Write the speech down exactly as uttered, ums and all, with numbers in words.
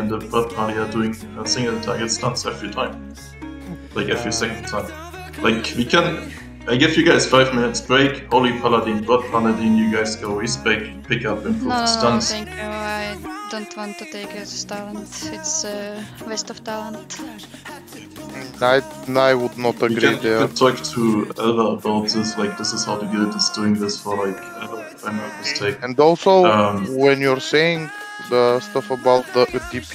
and the bot party are doing uh, single target stuns every time. Like every second time. Like we can... I give you guys five minutes break, Holy Paladin, Bot Paladin, you guys go respec, pick up, improve No, no, stuns. no, thank you. I don't want to take his talent. It's a waste of talent. I, I would not agree you can, there. You can talk to Elva about this, like this is how the guild is doing this for like, if I'm not mistaken. And also, um, when you're saying the stuff about the D P